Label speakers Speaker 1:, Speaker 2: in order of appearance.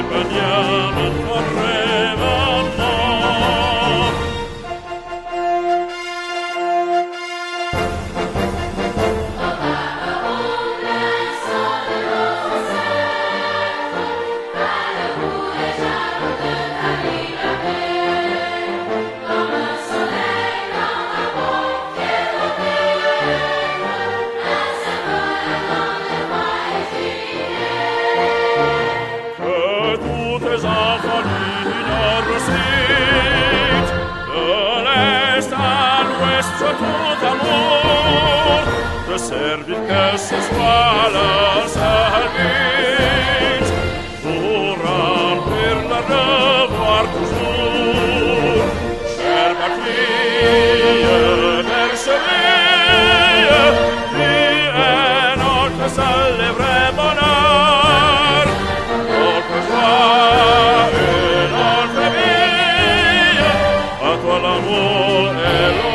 Speaker 1: baniamo correvamo. Les enfants d'innocent, de l'est à l'ouest, tout amour, de servir que ce soit leur seul but, pour remplir leur devoir toujours. Chère patrie, bercerie, tu es notre seul et vrai bonheur, notre joie. L'amour et